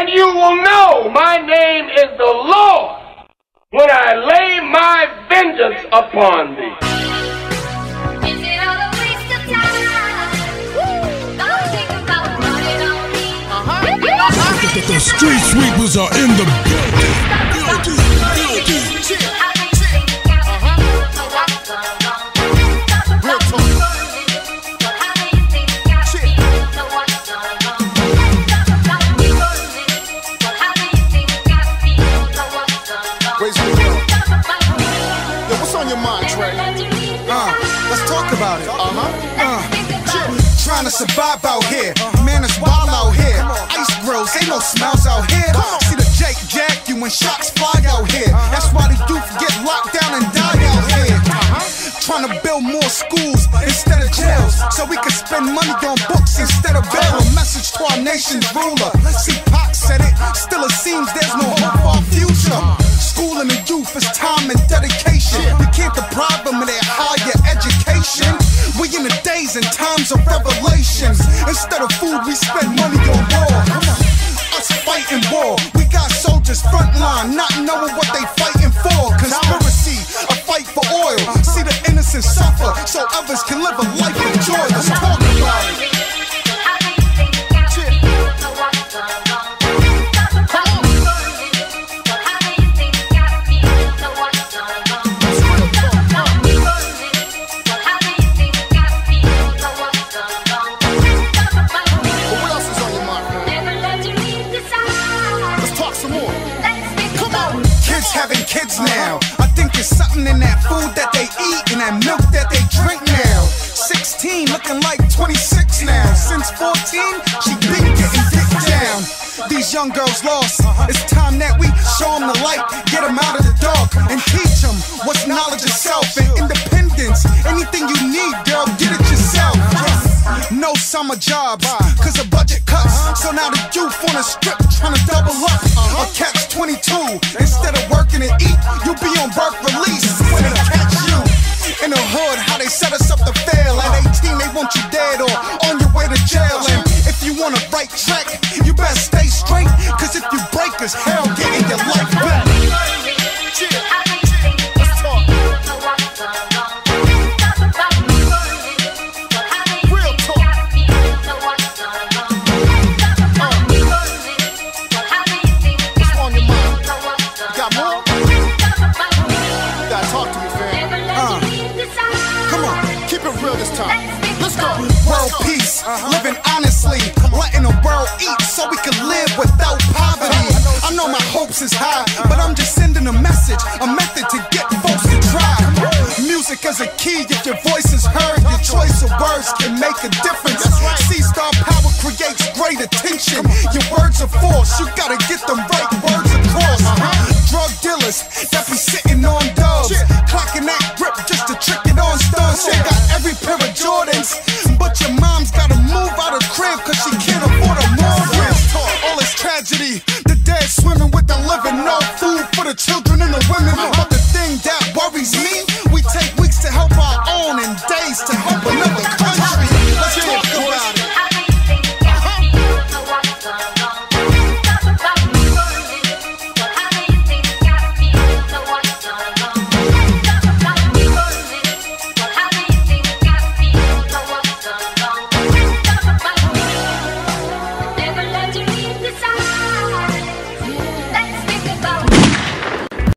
And you will know my name is the Lord when I lay my vengeance upon thee. Is it all a waste of time? Don't think about running on me. The street sweepers are in the building. About it. Trying to survive out here. Man, it's wild out here. Ice grills, ain't no smiles out here. See the Jake jack you when shots fly out here. That's why the youth get locked down and die out here. Trying to build more schools instead of jails, so we can spend money on books instead of bail. A message to our nation's ruler. See, Pac said it. Still it seems there's no hope for our future. Schooling the youth is time and dedication. We can't deprive them of their higher education. We in the days and times of revelations. Instead of food, we spend money on war. Us fighting war. We got soldiers frontline, not knowing what they fighting for. Conspiracy, a fight for oil. See the innocent suffer, so others can live a life of joy. Let's talk about it. Kids now, I think there's something in that food that they eat and that milk that they drink now. 16 looking like 26 now. Since 14, she been getting dick down. These young girls lost. It's time that we show them the light, get them out of the dark, and teach them what's knowledge of self and independence. Anything you need, girl, get it yourself. No summer jobs, cause the budget cuts. So now the youth on the strip trying to double up. Or catch 22. Instead of working and eat, you'll be on work release when they catch you. In the hood, how they set us up to fail. At 18, they want you dead or on your way to jail. And if you want a right track, you better stay straight. Cause if you break us, hell, getting your life back. Living honestly, letting the world eat so we can live without poverty. I know my hopes is high, but I'm just sending a message, a method to get folks to try. Music is a key, if your voice is heard, your choice of words can make a difference. C-Star Power creates great attention. Your words are force, you gotta get them right words.